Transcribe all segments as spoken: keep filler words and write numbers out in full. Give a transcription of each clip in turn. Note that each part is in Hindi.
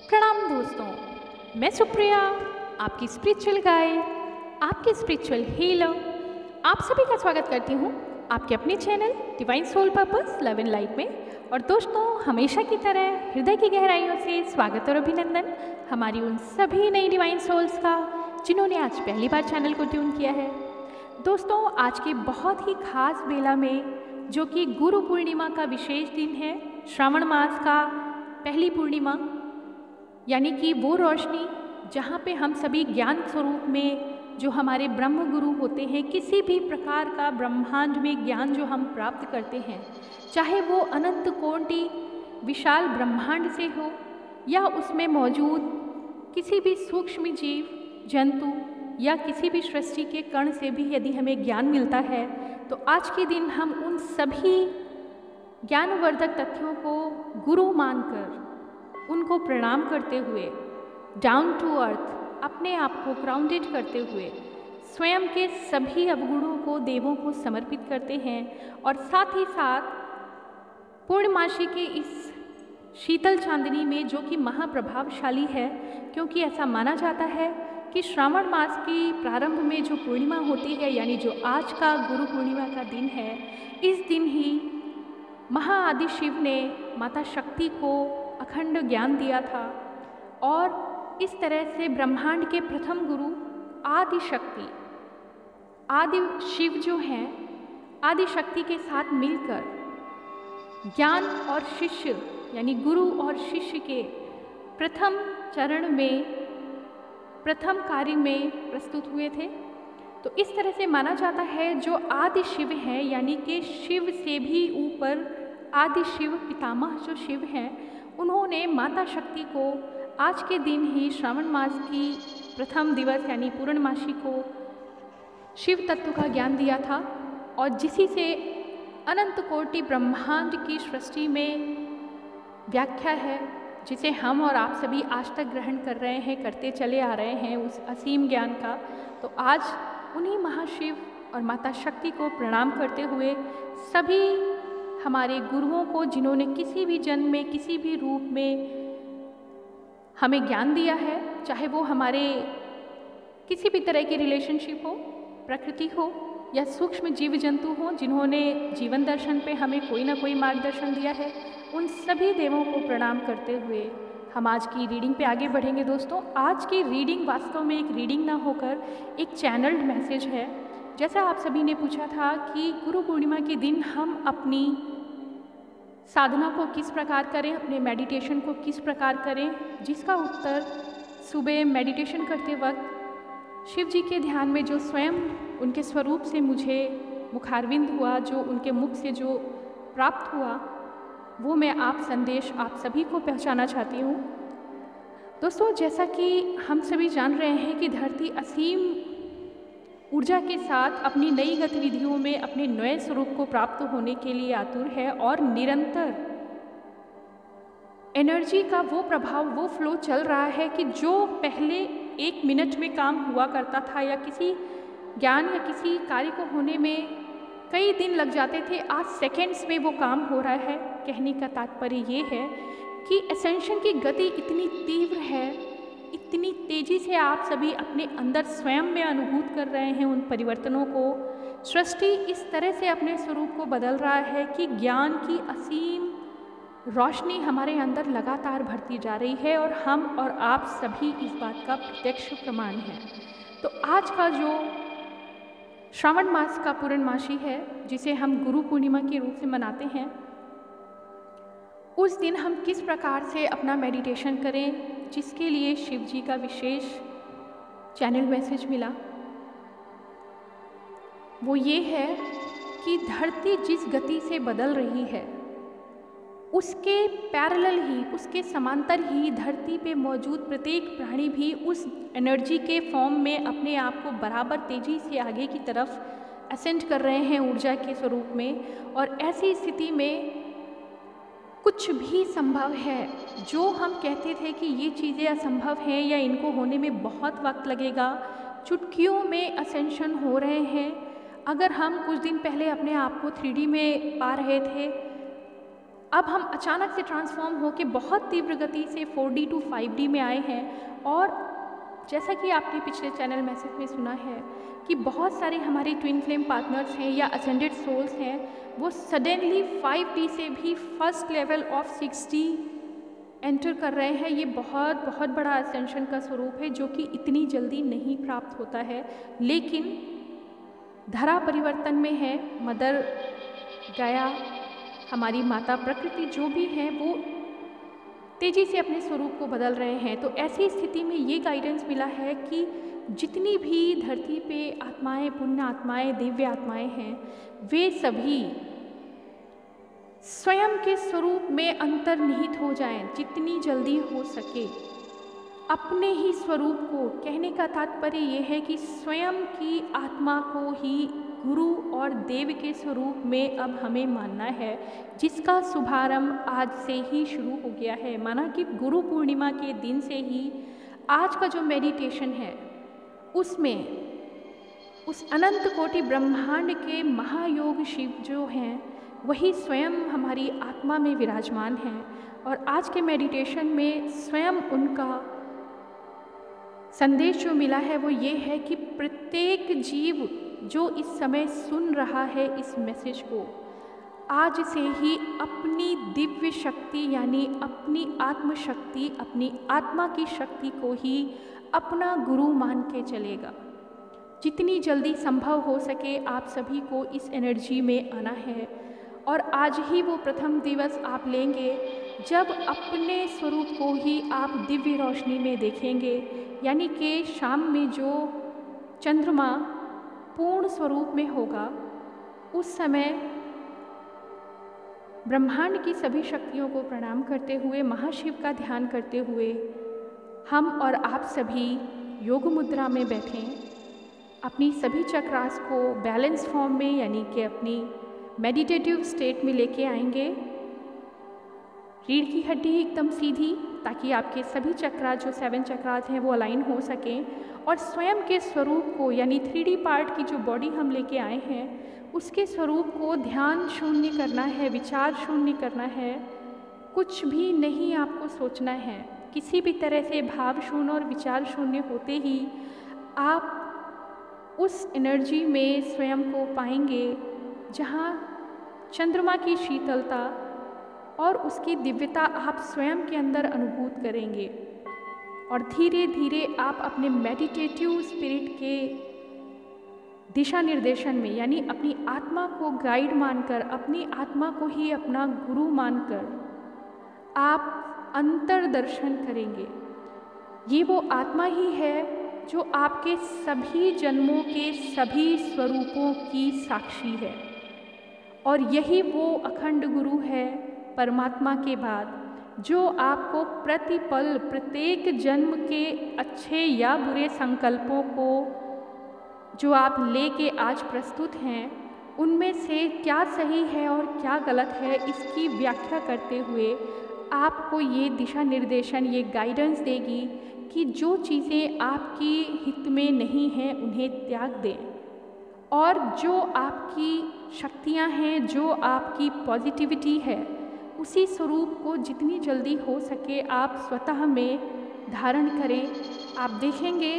प्रणाम दोस्तों, मैं सुप्रिया, आपकी स्पिरिचुअल गाइड, आपकी स्पिरिचुअल हीलर। आप सभी का स्वागत करती हूँ आपके अपने channel divine soul purpose love and light में। और दोस्तों, हमेशा की तरह हृदय की गहराइयों से स्वागत और अभिनंदन हमारी उन सभी नई डिवाइन सोल्स का जिन्होंने आज पहली बार चैनल को ट्यून किया है। दोस्तों, आज के बहुत ही खास बेला में, जो कि गुरु पूर्णिमा का विशेष दिन है, श्रावण मास का पहली पूर्णिमा, यानी कि वो रोशनी जहाँ पे हम सभी ज्ञान स्वरूप में, जो हमारे ब्रह्म गुरु होते हैं, किसी भी प्रकार का ब्रह्मांड में ज्ञान जो हम प्राप्त करते हैं, चाहे वो अनंत कोटि विशाल ब्रह्मांड से हो या उसमें मौजूद किसी भी सूक्ष्म जीव जंतु या किसी भी सृष्टि के कण से भी यदि हमें ज्ञान मिलता है, तो आज के दिन हम उन सभी ज्ञानवर्धक तथ्यों को गुरु मानकर उनको प्रणाम करते हुए, डाउन टू अर्थ अपने आप को ग्राउंडेड करते हुए, स्वयं के सभी अवगुणों को देवों को समर्पित करते हैं। और साथ ही साथ पूर्णमासी के इस शीतल चांदनी में, जो कि महाप्रभावशाली है, क्योंकि ऐसा माना जाता है कि श्रावण मास की प्रारंभ में जो पूर्णिमा होती है, यानी जो आज का गुरु पूर्णिमा का दिन है, इस दिन ही महाआदि शिव ने माता शक्ति को अखंड ज्ञान दिया था। और इस तरह से ब्रह्मांड के प्रथम गुरु आदि शक्ति, आदि शिव जो हैं, आदि शक्ति के साथ मिलकर ज्ञान और शिष्य, यानी गुरु और शिष्य के प्रथम चरण में, प्रथम कार्य में प्रस्तुत हुए थे। तो इस तरह से माना जाता है, जो आदि शिव हैं, यानी कि शिव से भी ऊपर आदि शिव पितामह जो शिव हैं, उन्होंने माता शक्ति को आज के दिन ही श्रावण मास की प्रथम दिवस यानी पूर्णमासी को शिव तत्व का ज्ञान दिया था। और जिसी से अनंत कोटि ब्रह्मांड की सृष्टि में व्याख्या है, जिसे हम और आप सभी आज तक ग्रहण कर रहे हैं, करते चले आ रहे हैं, उस असीम ज्ञान का। तो आज उन्हीं महाशिव और माता शक्ति को प्रणाम करते हुए, सभी हमारे गुरुओं को, जिन्होंने किसी भी जन्म में, किसी भी रूप में हमें ज्ञान दिया है, चाहे वो हमारे किसी भी तरह की रिलेशनशिप हो, प्रकृति हो या सूक्ष्म जीव जंतु हो, जिन्होंने जीवन दर्शन पे हमें कोई ना कोई मार्गदर्शन दिया है, उन सभी देवों को प्रणाम करते हुए हम आज की रीडिंग पे आगे बढ़ेंगे। दोस्तों, आज की रीडिंग वास्तव में एक रीडिंग ना होकर एक चैनल्ड मैसेज है। जैसा आप सभी ने पूछा था कि गुरु पूर्णिमा के दिन हम अपनी साधना को किस प्रकार करें, अपने मेडिटेशन को किस प्रकार करें, जिसका उत्तर सुबह मेडिटेशन करते वक्त शिव जी के ध्यान में जो स्वयं उनके स्वरूप से मुझे मुखारविंद हुआ, जो उनके मुख से जो प्राप्त हुआ, वो मैं आप संदेश आप सभी को पहुंचाना चाहती हूँ। दोस्तों, जैसा कि हम सभी जान रहे हैं कि धरती असीम ऊर्जा के साथ अपनी नई गतिविधियों में अपने नए स्वरूप को प्राप्त होने के लिए आतुर है, और निरंतर एनर्जी का वो प्रभाव, वो फ्लो चल रहा है कि जो पहले एक मिनट में काम हुआ करता था, या किसी ज्ञान या किसी कार्य को होने में कई दिन लग जाते थे, आज सेकेंड्स में वो काम हो रहा है। कहने का तात्पर्य ये है कि एसेंशन की गति इतनी तीव्र है, इतनी तेज़ी से आप सभी अपने अंदर स्वयं में अनुभूत कर रहे हैं उन परिवर्तनों को। सृष्टि इस तरह से अपने स्वरूप को बदल रहा है कि ज्ञान की असीम रोशनी हमारे अंदर लगातार भरती जा रही है, और हम और आप सभी इस बात का प्रत्यक्ष प्रमाण हैं। तो आज का जो श्रावण मास का पूर्णमासी है, जिसे हम गुरु पूर्णिमा के रूप से मनाते हैं, उस दिन हम किस प्रकार से अपना मेडिटेशन करें, जिसके लिए शिव जी का विशेष चैनल मैसेज मिला, वो ये है कि धरती जिस गति से बदल रही है, उसके पैरेलल ही, उसके समांतर ही धरती पे मौजूद प्रत्येक प्राणी भी उस एनर्जी के फॉर्म में अपने आप को बराबर तेजी से आगे की तरफ असेंड कर रहे हैं ऊर्जा के स्वरूप में। और ऐसी स्थिति में कुछ भी संभव है। जो हम कहते थे कि ये चीज़ें असंभव हैं या इनको होने में बहुत वक्त लगेगा, चुटकियों में असेंशन हो रहे हैं। अगर हम कुछ दिन पहले अपने आप को थ्री डी में पा रहे थे, अब हम अचानक से ट्रांसफॉर्म होकर बहुत तीव्र गति से four D to five D में आए हैं। और जैसा कि आपने पिछले चैनल मैसेज में सुना है कि बहुत सारे हमारे ट्विन फ्लेम पार्टनर्स हैं या असेंडेड सोल्स हैं, वो सडनली फाइव डी से भी first level of six D enter कर रहे हैं। ये बहुत बहुत बड़ा असेंशन का स्वरूप है जो कि इतनी जल्दी नहीं प्राप्त होता है, लेकिन धरा परिवर्तन में है। मदर गाया, हमारी माता प्रकृति जो भी है, वो तेज़ी से अपने स्वरूप को बदल रहे हैं। तो ऐसी स्थिति में ये गाइडेंस मिला है कि जितनी भी धरती पे आत्माएं, पुण्य आत्माएं, दिव्य आत्माएं हैं, वे सभी स्वयं के स्वरूप में अंतर्निहित हो जाएं, जितनी जल्दी हो सके अपने ही स्वरूप को। कहने का तात्पर्य यह है कि स्वयं की आत्मा को ही गुरु और देव के स्वरूप में अब हमें मानना है, जिसका शुभारंभ आज से ही शुरू हो गया है। माना कि गुरु पूर्णिमा के दिन से ही आज का जो मेडिटेशन है उसमें उस अनंत कोटि ब्रह्मांड के महायोग शिव जो हैं वही स्वयं हमारी आत्मा में विराजमान हैं। और आज के मेडिटेशन में स्वयं उनका संदेश जो मिला है वो ये है कि प्रत्येक जीव जो इस समय सुन रहा है इस मैसेज को, आज से ही अपनी दिव्य शक्ति यानी अपनी आत्मशक्ति, अपनी आत्मा की शक्ति को ही अपना गुरु मान के चलेगा। जितनी जल्दी संभव हो सके आप सभी को इस एनर्जी में आना है। और आज ही वो प्रथम दिवस आप लेंगे जब अपने स्वरूप को ही आप दिव्य रोशनी में देखेंगे, यानी कि शाम में जो चंद्रमा पूर्ण स्वरूप में होगा उस समय ब्रह्मांड की सभी शक्तियों को प्रणाम करते हुए, महाशिव का ध्यान करते हुए हम और आप सभी योग मुद्रा में बैठें, अपनी सभी चक्रास को बैलेंस फॉर्म में यानी कि अपनी मेडिटेटिव स्टेट में लेके आएंगे। रीढ़ की हड्डी एकदम सीधी, ताकि आपके सभी चक्रा जो सेवन चक्रास हैं वो अलाइन हो सकें। और स्वयं के स्वरूप को यानी थ्री डी पार्ट की जो बॉडी हम लेके आए हैं उसके स्वरूप को ध्यान शून्य करना है, विचार शून्य करना है। कुछ भी नहीं आपको सोचना है, किसी भी तरह से भाव शून्य और विचार शून्य होते ही आप उस एनर्जी में स्वयं को पाएंगे जहाँ चंद्रमा की शीतलता और उसकी दिव्यता आप स्वयं के अंदर अनुभूत करेंगे। और धीरे धीरे आप अपने मेडिटेटिव स्पिरिट के दिशा निर्देशन में यानी अपनी आत्मा को गाइड मानकर, अपनी आत्मा को ही अपना गुरु मानकर आप अंतर्दर्शन करेंगे। ये वो आत्मा ही है जो आपके सभी जन्मों के सभी स्वरूपों की साक्षी है। और यही वो अखंड गुरु है परमात्मा के बाद, जो आपको प्रतिपल प्रत्येक जन्म के अच्छे या बुरे संकल्पों को जो आप लेके आज प्रस्तुत हैं उनमें से क्या सही है और क्या गलत है इसकी व्याख्या करते हुए आपको ये दिशा निर्देशन, ये गाइडेंस देगी कि जो चीज़ें आपकी हित में नहीं हैं उन्हें त्याग दें, और जो आपकी शक्तियाँ हैं, जो आपकी पॉजिटिविटी है, उसी स्वरूप को जितनी जल्दी हो सके आप स्वतः में धारण करें। आप देखेंगे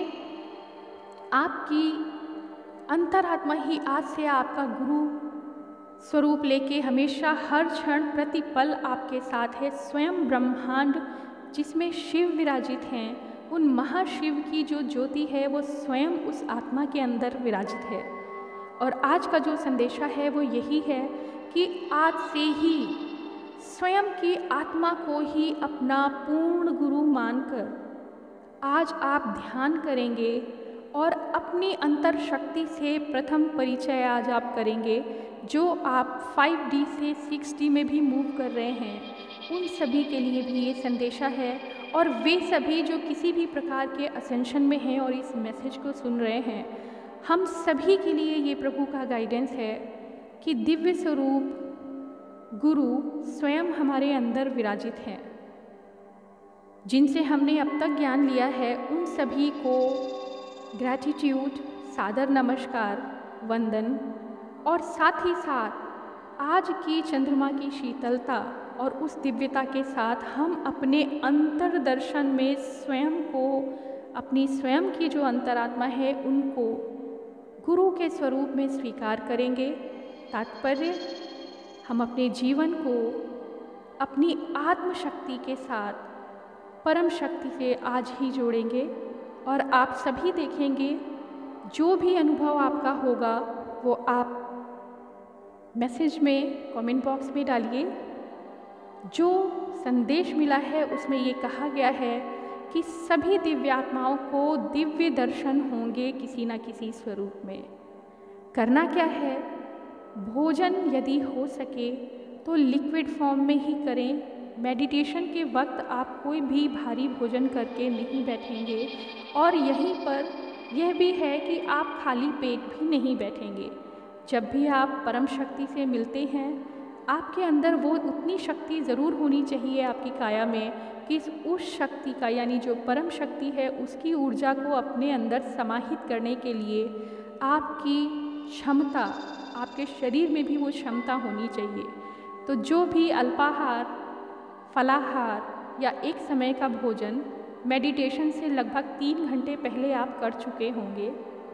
आपकी अंतरात्मा ही आज से आपका गुरु स्वरूप लेके हमेशा हर क्षण प्रतिपल आपके साथ है। स्वयं ब्रह्मांड जिसमें शिव विराजित हैं, उन महाशिव की जो ज्योति है वो स्वयं उस आत्मा के अंदर विराजित है। और आज का जो संदेशा है वो यही है कि आज से ही स्वयं की आत्मा को ही अपना पूर्ण गुरु मानकर आज आप ध्यान करेंगे और अपनी अंतर शक्ति से प्रथम परिचय आज आप करेंगे। जो आप फाइव डी से सिक्स डी में भी मूव कर रहे हैं उन सभी के लिए भी ये संदेशा है, और वे सभी जो किसी भी प्रकार के असेंशन में हैं और इस मैसेज को सुन रहे हैं, हम सभी के लिए ये प्रभु का गाइडेंस है कि दिव्य स्वरूप गुरु स्वयं हमारे अंदर विराजित हैं। जिनसे हमने अब तक ज्ञान लिया है उन सभी को ग्रैटिट्यूड, सादर नमस्कार, वंदन, और साथ ही साथ आज की चंद्रमा की शीतलता और उस दिव्यता के साथ हम अपने अंतर्दर्शन में स्वयं को, अपनी स्वयं की जो अंतरात्मा है उनको गुरु के स्वरूप में स्वीकार करेंगे। तात्पर्य, हम अपने जीवन को अपनी आत्मशक्ति के साथ परम शक्ति से आज ही जोड़ेंगे और आप सभी देखेंगे जो भी अनुभव आपका होगा वो आप मैसेज में, कमेंट बॉक्स में डालिए। जो संदेश मिला है उसमें ये कहा गया है कि सभी दिव्यात्माओं को दिव्य दर्शन होंगे किसी न किसी स्वरूप में। करना क्या है? भोजन यदि हो सके तो लिक्विड फॉर्म में ही करें। मेडिटेशन के वक्त आप कोई भी भारी भोजन करके नहीं बैठेंगे और यहीं पर यह भी है कि आप खाली पेट भी नहीं बैठेंगे। जब भी आप परम शक्ति से मिलते हैं, आपके अंदर वो उतनी शक्ति ज़रूर होनी चाहिए आपकी काया में कि उस शक्ति का, यानी जो परम शक्ति है उसकी ऊर्जा को अपने अंदर समाहित करने के लिए आपकी क्षमता, आपके शरीर में भी वो क्षमता होनी चाहिए। तो जो भी अल्पाहार, फलाहार या एक समय का भोजन मेडिटेशन से लगभग तीन घंटे पहले आप कर चुके होंगे,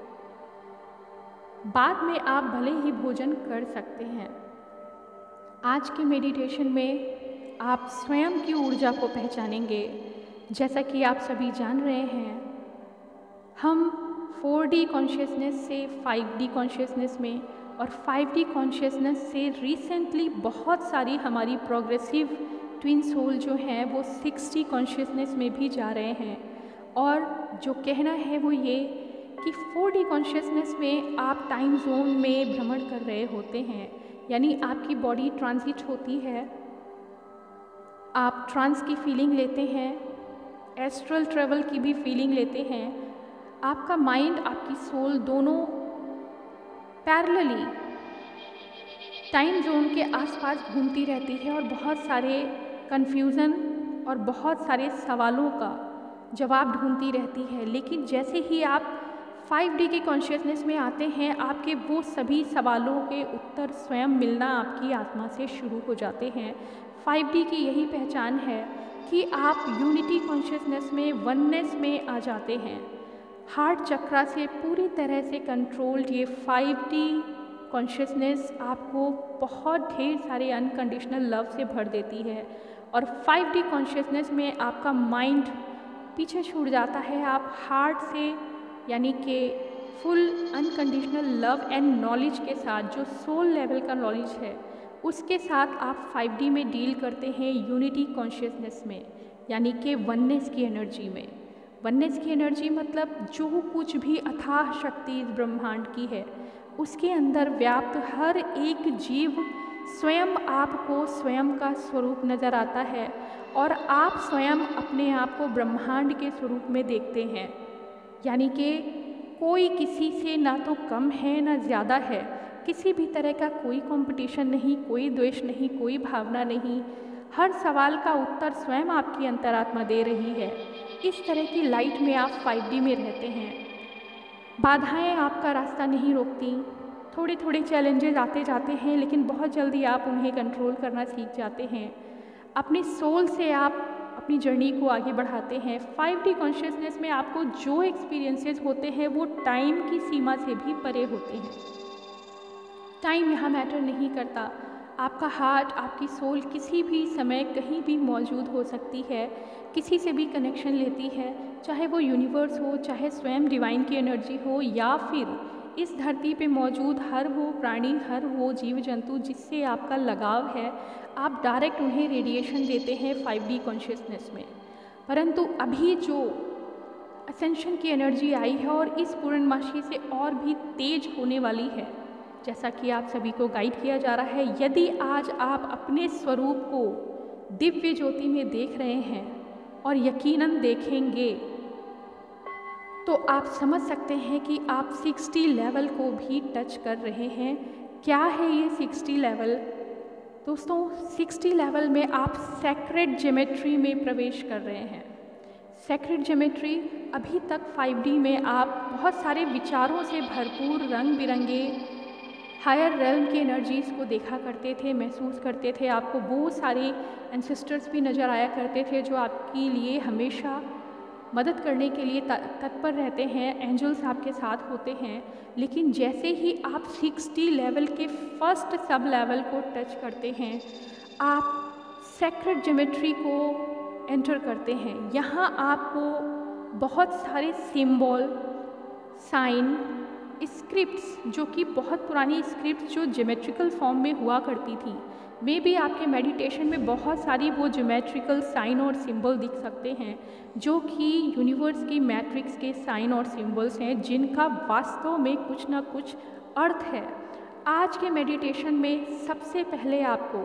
बाद में आप भले ही भोजन कर सकते हैं। आज के मेडिटेशन में आप स्वयं की ऊर्जा को पहचानेंगे। जैसा कि आप सभी जान रहे हैं, हम फोर डी कॉन्शियसनेस से फाइव डी कॉन्शियसनेस में और फाइव डी कॉन्शियसनेस से रिसेंटली बहुत सारी हमारी प्रोग्रेसिव ट्विन सोल जो हैं वो सिक्स डी कॉन्शियसनेस में भी जा रहे हैं। और जो कहना है वो ये कि फोर डी कॉन्शियसनेस में आप टाइम जोन में भ्रमण कर रहे होते हैं, यानी आपकी बॉडी ट्रांजिट होती है, आप ट्रांस की फीलिंग लेते हैं, एस्ट्रल ट्रेवल की भी फीलिंग लेते हैं। आपका माइंड, आपकी सोल दोनों पैरेलली टाइम जोन के आसपास घूमती रहती है और बहुत सारे कन्फ्यूज़न और बहुत सारे सवालों का जवाब ढूंढती रहती है। लेकिन जैसे ही आप फाइव डी के कॉन्शियसनेस में आते हैं, आपके वो सभी सवालों के उत्तर स्वयं मिलना आपकी आत्मा से शुरू हो जाते हैं। फाइव डी की यही पहचान है कि आप यूनिटी कॉन्शियसनेस में, वननेस में आ जाते हैं। हार्ट चक्रा से पूरी तरह से कंट्रोल्ड ये फाइव डी कॉन्शियसनेस आपको बहुत ढेर सारे अनकंडीशनल लव से भर देती है। और फाइव डी कॉन्शियसनेस में आपका माइंड पीछे छूट जाता है। आप हार्ट से, यानी कि full unconditional love and knowledge के साथ, जो सोल लेवल का नॉलेज है उसके साथ आप फाइव डी में डील करते हैं यूनिटी कॉन्शियसनेस में, यानी कि वननेस की एनर्जी में। वननेस की एनर्जी मतलब जो कुछ भी अथाह शक्ति इस ब्रह्मांड की है उसके अंदर व्याप्त हर एक जीव स्वयं आपको स्वयं का स्वरूप नज़र आता है और आप स्वयं अपने आप को ब्रह्मांड के स्वरूप में देखते हैं। यानी कि कोई किसी से ना तो कम है ना ज़्यादा है, किसी भी तरह का कोई कंपटीशन नहीं, कोई द्वेष नहीं, कोई भावना नहीं। हर सवाल का उत्तर स्वयं आपकी अंतरात्मा दे रही है। इस तरह की लाइट में आप फाइव डी में रहते हैं। बाधाएं आपका रास्ता नहीं रोकती। थोड़े थोड़े चैलेंजेस आते जाते हैं, लेकिन बहुत जल्दी आप उन्हें कंट्रोल करना सीख जाते हैं। अपनी सोल से आप अपनी जर्नी को आगे बढ़ाते हैं। फाइव डी कॉन्शियसनेस में आपको जो एक्सपीरियंसेस होते हैं वो टाइम की सीमा से भी परे होते हैं। टाइम यहाँ मैटर नहीं करता। आपका हार्ट, आपकी सोल किसी भी समय कहीं भी मौजूद हो सकती है, किसी से भी कनेक्शन लेती है, चाहे वो यूनिवर्स हो, चाहे स्वयं डिवाइन की एनर्जी हो, या फिर इस धरती पे मौजूद हर वो प्राणी, हर वो जीव जंतु जिससे आपका लगाव है, आप डायरेक्ट उन्हें रेडिएशन देते हैं फाइव डी कॉन्शियसनेस में। परंतु अभी जो असेंशन की एनर्जी आई है और इस पूर्णमासी से और भी तेज होने वाली है, जैसा कि आप सभी को गाइड किया जा रहा है, यदि आज आप अपने स्वरूप को दिव्य ज्योति में देख रहे हैं और यकीनन देखेंगे, तो आप समझ सकते हैं कि आप सिक्सटी लेवल को भी टच कर रहे हैं। क्या है ये सिक्सटी लेवल? दोस्तों, सिक्सटी लेवल में आप सैक्रेड ज्योमेट्री में प्रवेश कर रहे हैं। सैक्रेड ज्योमेट्री, अभी तक फाइव डी में आप बहुत सारे विचारों से भरपूर, रंग बिरंगे, हायर रेल्म की एनर्जीज़ को देखा करते थे, महसूस करते थे। आपको वो सारे एंसेस्टर्स भी नज़र आया करते थे जो आपके लिए हमेशा मदद करने के लिए तत्पर रहते हैं। एंजल्स आपके साथ होते हैं। लेकिन जैसे ही आप साठ लेवल के फर्स्ट सब लेवल को टच करते हैं, आप सेक्रेड ज्योमेट्री को एंटर करते हैं। यहाँ आपको बहुत सारे सिंबल, साइन, स्क्रिप्ट्स, जो कि बहुत पुरानी स्क्रिप्ट्स जो ज्योमेट्रिकल फॉर्म में हुआ करती थी, मे भी आपके मेडिटेशन में बहुत सारी वो ज्योमेट्रिकल साइन और सिंबल दिख सकते हैं जो कि यूनिवर्स की मैट्रिक्स के साइन और सिंबल्स हैं, जिनका वास्तव में कुछ ना कुछ अर्थ है। आज के मेडिटेशन में सबसे पहले आपको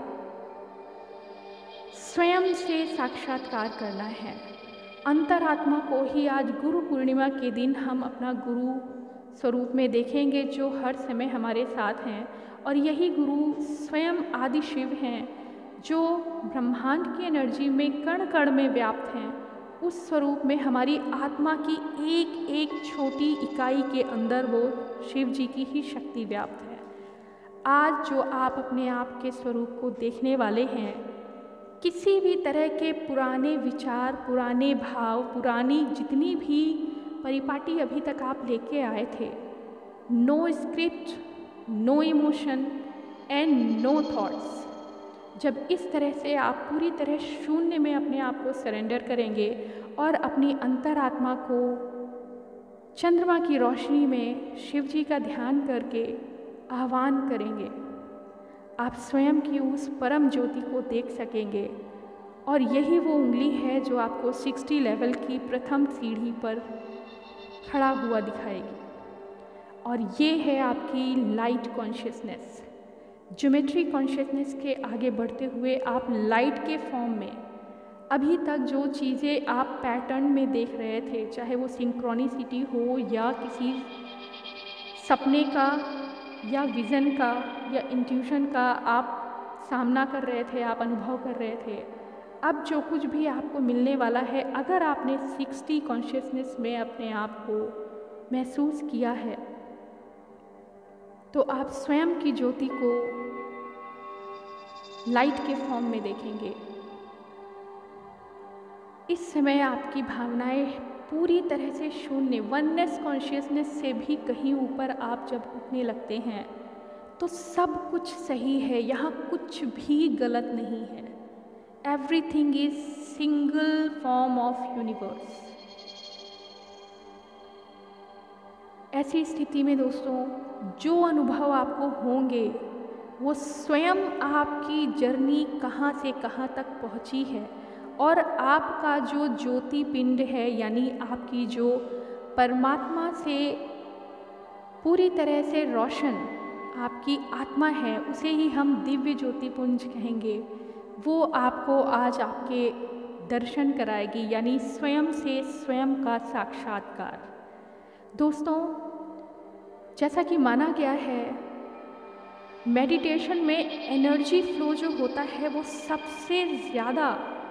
स्वयं से साक्षात्कार करना है। अंतरात्मा को ही आज गुरु पूर्णिमा के दिन हम अपना गुरु स्वरूप में देखेंगे, जो हर समय हमारे साथ हैं। और यही गुरु स्वयं आदि शिव हैं, जो ब्रह्मांड की एनर्जी में कण कण में व्याप्त हैं। उस स्वरूप में हमारी आत्मा की एक एक छोटी इकाई के अंदर वो शिव जी की ही शक्ति व्याप्त है। आज जो आप अपने आप के स्वरूप को देखने वाले हैं, किसी भी तरह के पुराने विचार, पुराने भाव, पुरानी जितनी भी परिपाटी अभी तक आप लेके आए थे, no script, no emotion and no thoughts, जब इस तरह से आप पूरी तरह शून्य में अपने आप को सरेंडर करेंगे और अपनी अंतरात्मा को चंद्रमा की रोशनी में शिव जी का ध्यान करके आह्वान करेंगे, आप स्वयं की उस परम ज्योति को देख सकेंगे। और यही वो उंगली है जो आपको साठ लेवल की प्रथम सीढ़ी पर खड़ा हुआ दिखाएगी। और ये है आपकी लाइट कॉन्शियसनेस। ज्योमेट्री कॉन्शियसनेस के आगे बढ़ते हुए आप लाइट के फॉर्म में अभी तक जो चीज़ें आप पैटर्न में देख रहे थे, चाहे वो सिंक्रोनिसिटी हो या किसी सपने का या विज़न का या इंट्यूशन का आप सामना कर रहे थे, आप अनुभव कर रहे थे, अब जो कुछ भी आपको मिलने वाला है, अगर आपने साठ कॉन्शियसनेस में अपने आप को महसूस किया है, तो आप स्वयं की ज्योति को लाइट के फॉर्म में देखेंगे। इस समय आपकी भावनाएं पूरी तरह से शून्य, वननेस कॉन्शियसनेस से भी कहीं ऊपर आप जब उठने लगते हैं, तो सब कुछ सही है, यहाँ कुछ भी गलत नहीं है। Everything is single form of universe. ऐसी स्थिति में दोस्तों, जो अनुभव आपको होंगे वो स्वयं आपकी जर्नी कहाँ से कहाँ तक पहुँची है, और आपका जो ज्योति पिंड है, यानी आपकी जो परमात्मा से पूरी तरह से रोशन आपकी आत्मा है, उसे ही हम दिव्य ज्योतिपुंज कहेंगे। वो आपको आज आपके दर्शन कराएगी, यानी स्वयं से स्वयं का साक्षात्कार। दोस्तों, जैसा कि माना गया है, मेडिटेशन में एनर्जी फ्लो जो होता है वो सबसे ज़्यादा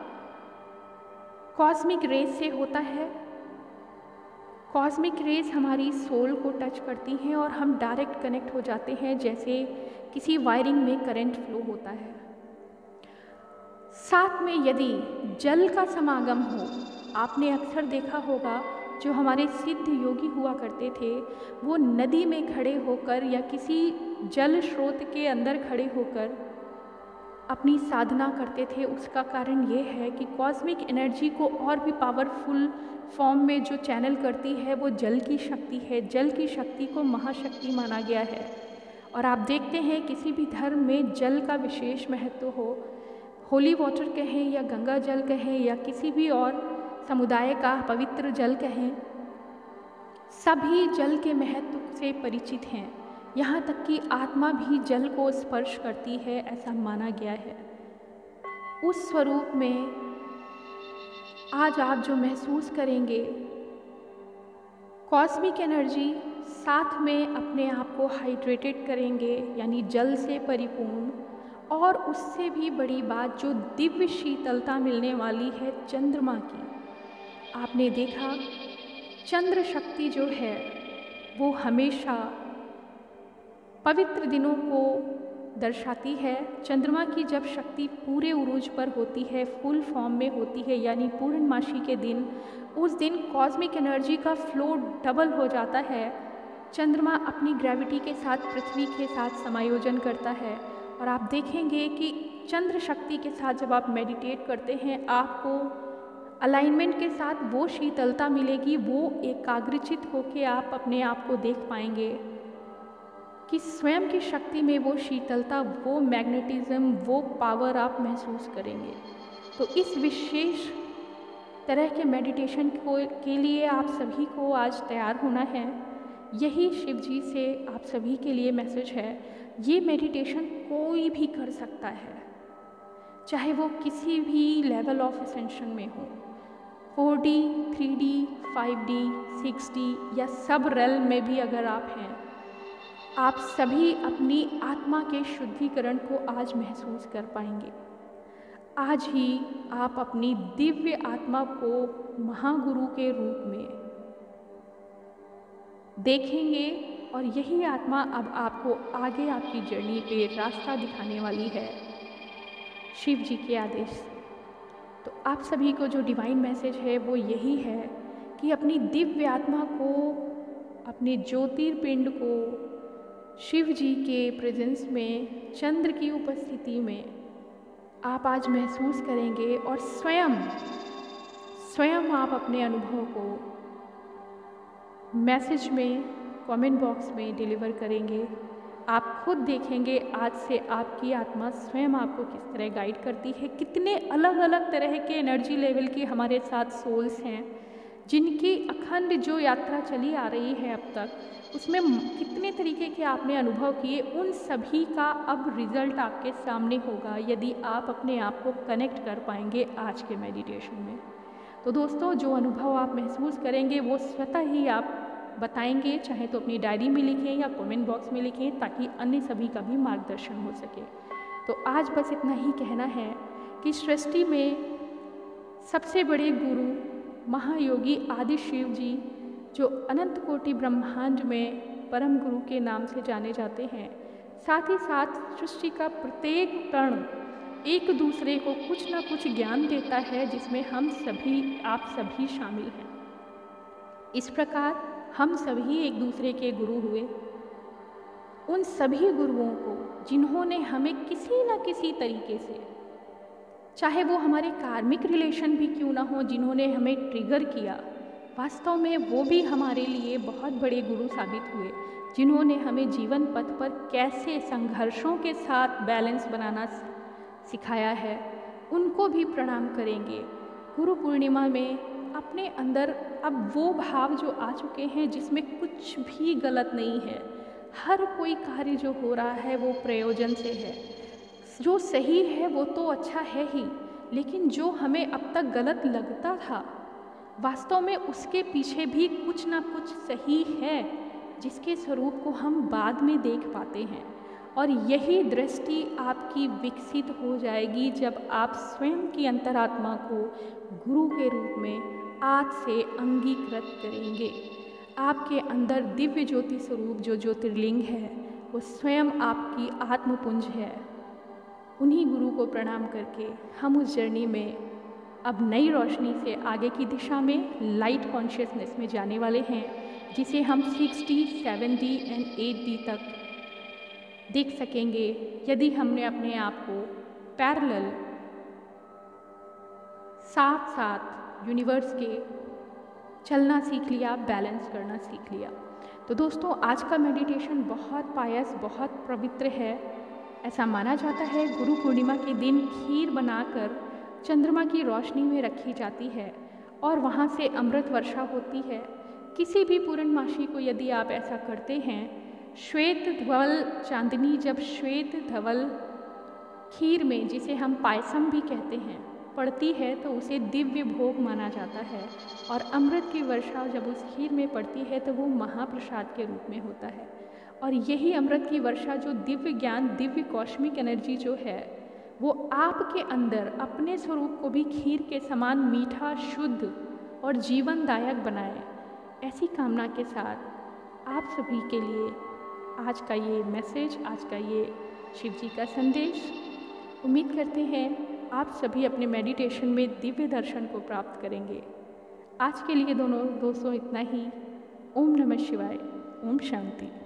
कॉस्मिक रेज से होता है। कॉस्मिक रेज हमारी सोल को टच करती हैं और हम डायरेक्ट कनेक्ट हो जाते हैं, जैसे किसी वायरिंग में करंट फ्लो होता है। साथ में यदि जल का समागम हो, आपने अक्सर देखा होगा जो हमारे सिद्ध योगी हुआ करते थे, वो नदी में खड़े होकर या किसी जल स्रोत के अंदर खड़े होकर अपनी साधना करते थे। उसका कारण ये है कि कॉस्मिक एनर्जी को और भी पावरफुल फॉर्म में जो चैनल करती है वो जल की शक्ति है। जल की शक्ति को महाशक्ति माना गया है। और आप देखते हैं किसी भी धर्म में जल का विशेष महत्व हो, होली वाटर कहें या गंगा जल कहें या किसी भी और समुदाय का पवित्र जल कहें, सभी जल के महत्व से परिचित हैं। यहाँ तक कि आत्मा भी जल को स्पर्श करती है, ऐसा माना गया है। उस स्वरूप में आज आप जो महसूस करेंगे, कॉस्मिक एनर्जी, साथ में अपने आप को हाइड्रेटेड करेंगे, यानी जल से परिपूर्ण। और उससे भी बड़ी बात, जो दिव्य शीतलता मिलने वाली है चंद्रमा की। आपने देखा चंद्र शक्ति जो है वो हमेशा पवित्र दिनों को दर्शाती है। चंद्रमा की जब शक्ति पूरे उरूज पर होती है, फुल फॉर्म में होती है, यानी पूर्णमासी के दिन, उस दिन कॉस्मिक एनर्जी का फ्लो डबल हो जाता है। चंद्रमा अपनी ग्रेविटी के साथ पृथ्वी के साथ समायोजन करता है और आप देखेंगे कि चंद्र शक्ति के साथ जब आप मेडिटेट करते हैं, आपको अलाइनमेंट के साथ वो शीतलता मिलेगी, वो एकाग्रचित होकर आप अपने आप को देख पाएंगे कि स्वयं की शक्ति में वो शीतलता, वो मैग्नेटिज्म, वो पावर आप महसूस करेंगे। तो इस विशेष तरह के मेडिटेशन को के लिए आप सभी को आज तैयार होना है। यही शिव जी से आप सभी के लिए मैसेज है। ये मेडिटेशन कोई भी कर सकता है, चाहे वो किसी भी लेवल ऑफ असेंशन में हो, four D, three D, five D, six D या सब रेल्म में भी अगर आप हैं, आप सभी अपनी आत्मा के शुद्धिकरण को आज महसूस कर पाएंगे। आज ही आप अपनी दिव्य आत्मा को महागुरु के रूप में देखेंगे और यही आत्मा अब आपको आगे आपकी जर्नी पे रास्ता दिखाने वाली है शिव जी के आदेश से। तो आप सभी को जो डिवाइन मैसेज है वो यही है कि अपनी दिव्य आत्मा को, अपने ज्योतिर्पिंड को शिव जी के प्रेजेंस में, चंद्र की उपस्थिति में आप आज महसूस करेंगे और स्वयं स्वयं आप अपने अनुभव को मैसेज में, कमेंट बॉक्स में डिलीवर करेंगे। आप खुद देखेंगे आज से आपकी आत्मा स्वयं आपको किस तरह गाइड करती है। कितने अलग अलग तरह के एनर्जी लेवल की हमारे साथ सोल्स हैं, जिनकी अखंड जो यात्रा चली आ रही है अब तक, उसमें कितने तरीके के आपने अनुभव किए, उन सभी का अब रिजल्ट आपके सामने होगा यदि आप अपने आप को कनेक्ट कर पाएंगे आज के मेडिटेशन में। तो दोस्तों, जो अनुभव आप महसूस करेंगे वो स्वतः ही आप बताएंगे, चाहे तो अपनी डायरी में लिखें या कमेंट बॉक्स में लिखें, ताकि अन्य सभी का भी मार्गदर्शन हो सके। तो आज बस इतना ही कहना है कि सृष्टि में सबसे बड़े गुरु महायोगी आदि शिव जी, जो अनंत कोटि ब्रह्मांड में परम गुरु के नाम से जाने जाते हैं, साथ ही साथ सृष्टि का प्रत्येक कण एक दूसरे को कुछ ना कुछ ज्ञान देता है, जिसमें हम सभी, आप सभी शामिल हैं। इस प्रकार हम सभी एक दूसरे के गुरु हुए। उन सभी गुरुओं को जिन्होंने हमें किसी न किसी तरीके से, चाहे वो हमारे कार्मिक रिलेशन भी क्यों ना हो, जिन्होंने हमें ट्रिगर किया, वास्तव में वो भी हमारे लिए बहुत बड़े गुरु साबित हुए, जिन्होंने हमें जीवन पथ पर कैसे संघर्षों के साथ बैलेंस बनाना सिखाया है। उनको भी प्रणाम करेंगे। गुरु पूर्णिमा में अपने अंदर अब वो भाव जो आ चुके हैं जिसमें कुछ भी गलत नहीं है, हर कोई कार्य जो हो रहा है वो प्रयोजन से है। जो सही है वो तो अच्छा है ही, लेकिन जो हमें अब तक गलत लगता था, वास्तव में उसके पीछे भी कुछ ना कुछ सही है, जिसके स्वरूप को हम बाद में देख पाते हैं। और यही दृष्टि आपकी विकसित हो जाएगी जब आप स्वयं की अंतरात्मा को गुरु के रूप में आज से अंगीकृत करेंगे। आपके अंदर दिव्य ज्योति स्वरूप जो ज्योतिर्लिंग है वो स्वयं आपकी आत्मपुंज है। उन्हीं गुरु को प्रणाम करके हम उस जर्नी में अब नई रोशनी से आगे की दिशा में लाइट कॉन्शियसनेस में जाने वाले हैं, जिसे हम six D, seven D and eight D तक देख सकेंगे यदि हमने अपने आप को पैरेलल साथ साथ यूनिवर्स के चलना सीख लिया, बैलेंस करना सीख लिया। तो दोस्तों, आज का मेडिटेशन बहुत पायस, बहुत पवित्र है। ऐसा माना जाता है गुरु पूर्णिमा के दिन खीर बनाकर चंद्रमा की रोशनी में रखी जाती है और वहाँ से अमृत वर्षा होती है। किसी भी पूर्णमासी को यदि आप ऐसा करते हैं, श्वेत धवल चांदनी जब श्वेत धवल खीर में, जिसे हम पायसम भी कहते हैं, पड़ती है तो उसे दिव्य भोग माना जाता है। और अमृत की वर्षा जब उस खीर में पड़ती है तो वो महाप्रसाद के रूप में होता है। और यही अमृत की वर्षा, जो दिव्य ज्ञान, दिव्य कॉस्मिक एनर्जी जो है, वो आपके अंदर अपने स्वरूप को भी खीर के समान मीठा, शुद्ध और जीवनदायक बनाए। ऐसी कामना के साथ आप सभी के लिए आज का ये मैसेज, आज का ये शिव जी का संदेश। उम्मीद करते हैं आप सभी अपने मेडिटेशन में दिव्य दर्शन को प्राप्त करेंगे। आज के लिए दोनों दोस्तों इतना ही। ओम नमः शिवाय। ओम शांति।